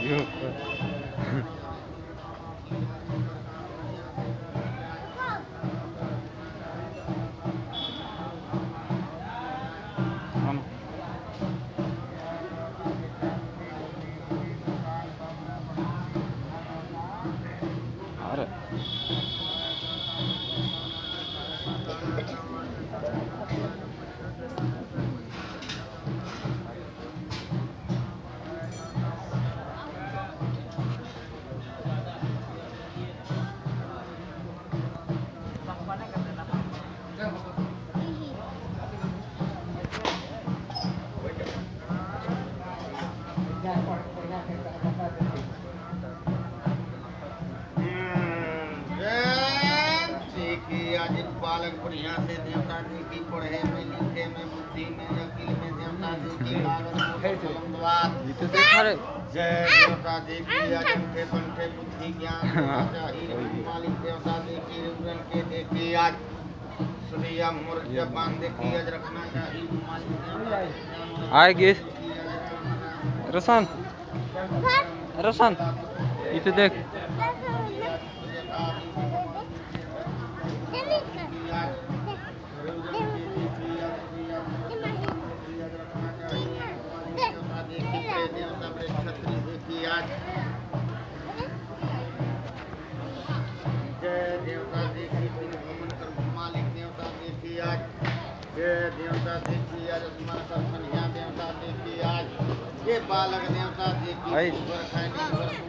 अरे आज बालक बढ़िया से देवता जी की पढ़े में लिखे में बुद्धि में अकिल में देवता जी की जय देवता जी की अजंठे पंठे बुद्धि ज्ञान मालिक देवता जी की रुद्रन के देखी आज सूर्य मूर्त बांध की आज रखना चाहिए मालिक आएगी रसन रसन इधर देख जय देवता देखी भ्रमण कर मालिक देवता देखी आज जय देवता देखी आज स्मरण कर कन्या देवता देखी आज ये बालक देवता देखी